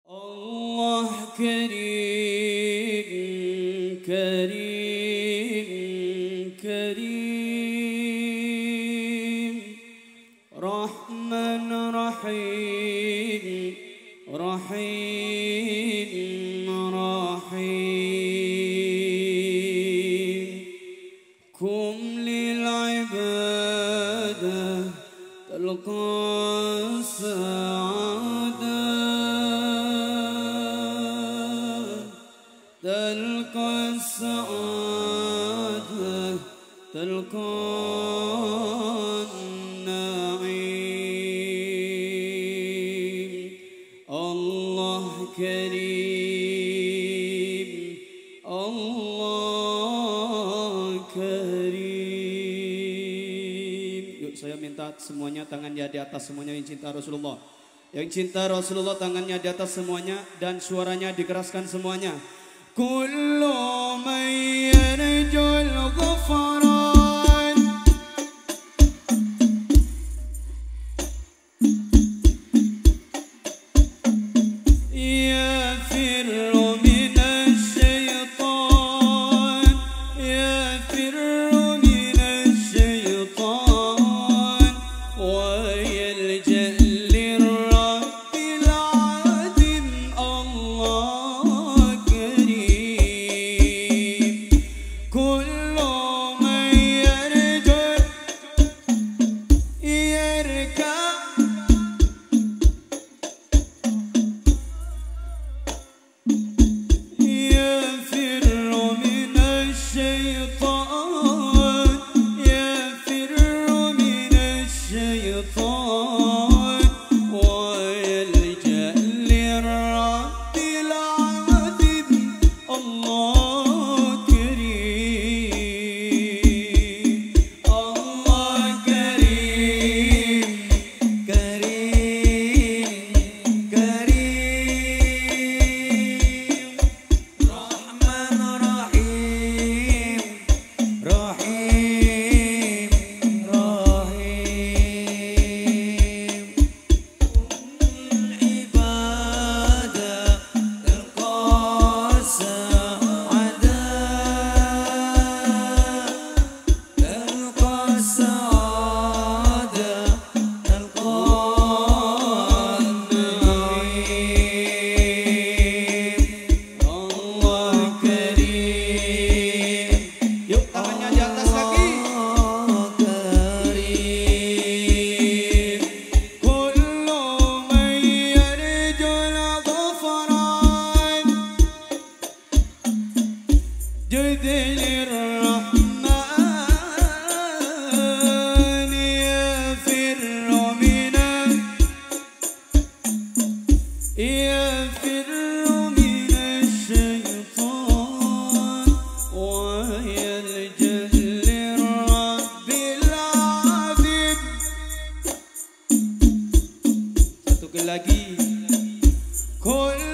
Allah Karim, Karim, Karim, Rahman Rahim, Rahim, Rahim. Kum lil ibadah talqa تلقى السعادة تلقى النعيم الله كريم الله كريم. Yuk saya minta semuanya tangannya di atas, semuanya yang cinta Rasulullah. Yang cinta Rasulullah tangannya di atas semuanya dan suaranya dikeraskan semuanya. كل من يرجو الغفران يفر من الشيطان يفر من الشيطان ويلجأ للرب العظيم الله Lagi